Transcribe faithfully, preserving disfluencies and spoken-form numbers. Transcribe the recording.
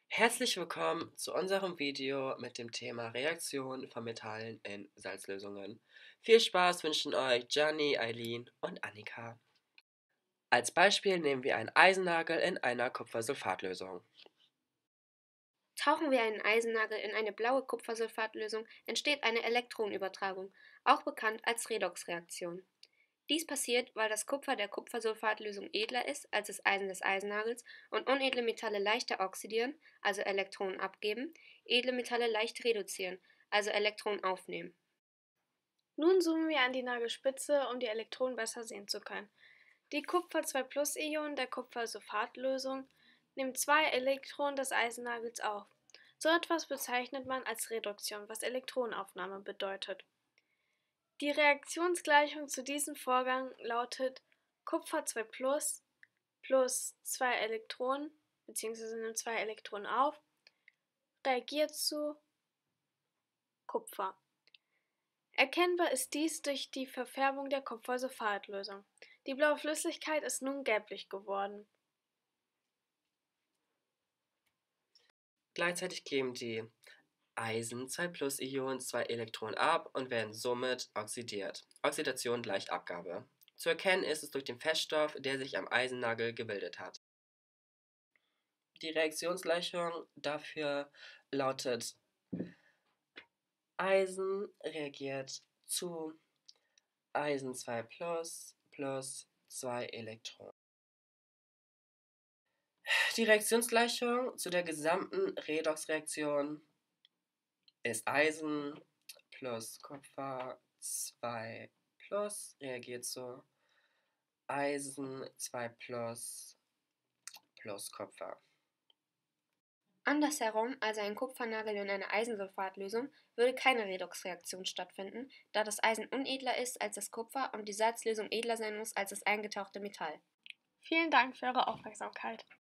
Herzlich willkommen zu unserem Video mit dem Thema Reaktion von Metallen in Salzlösungen. Viel Spaß wünschen euch Gianni, Eileen und Annika. Als Beispiel nehmen wir einen Eisennagel in einer Kupfersulfatlösung. Tauchen wir einen Eisennagel in eine blaue Kupfersulfatlösung, entsteht eine Elektronenübertragung, auch bekannt als Redoxreaktion. Dies passiert, weil das Kupfer der Kupfersulfatlösung edler ist als das Eisen des Eisennagels und unedle Metalle leichter oxidieren, also Elektronen abgeben, edle Metalle leicht reduzieren, also Elektronen aufnehmen. Nun zoomen wir an die Nagelspitze, um die Elektronen besser sehen zu können. Die Kupfer zwei Plus Ionen der Kupfersulfatlösung nehmen zwei Elektronen des Eisennagels auf. So etwas bezeichnet man als Reduktion, was Elektronenaufnahme bedeutet. Die Reaktionsgleichung zu diesem Vorgang lautet Kupfer zwei Plus plus zwei Elektronen bzw. nimmt zwei Elektronen auf, reagiert zu Kupfer. Erkennbar ist dies durch die Verfärbung der Kupfersulfatlösung. Die blaue Flüssigkeit ist nun gelblich geworden. Gleichzeitig geben die Eisen zwei Plus Ionen zwei Elektronen ab und werden somit oxidiert. Oxidation gleich Abgabe. Zu erkennen ist es durch den Feststoff, der sich am Eisennagel gebildet hat. Die Reaktionsgleichung dafür lautet: Eisen reagiert zu Eisen zwei Plus plus zwei Elektronen. Die Reaktionsgleichung zu der gesamten Redoxreaktion ist Eisen plus Kupfer zwei plus reagiert zu Eisen zwei plus plus Kupfer. Andersherum, also ein Kupfernagel in einer Eisensulfatlösung, würde keine Redoxreaktion stattfinden, da das Eisen unedler ist als das Kupfer und die Salzlösung edler sein muss als das eingetauchte Metall. Vielen Dank für eure Aufmerksamkeit.